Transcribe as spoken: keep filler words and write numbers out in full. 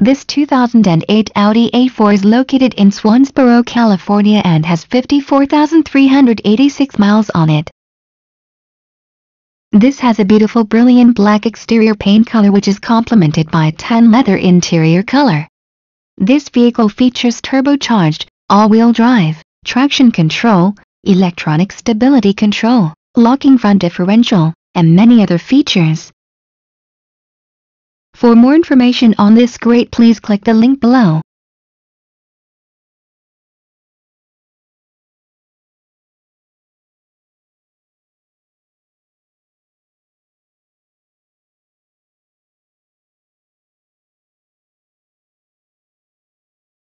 This two thousand eight Audi A four is located in Swansboro, California and has fifty-four thousand three hundred eighty-six miles on it. This has a beautiful brilliant black exterior paint color which is complemented by a tan leather interior color. This vehicle features turbocharged, all-wheel drive, traction control, electronic stability control, locking front differential, and many other features. For more information on this great, please click the link below.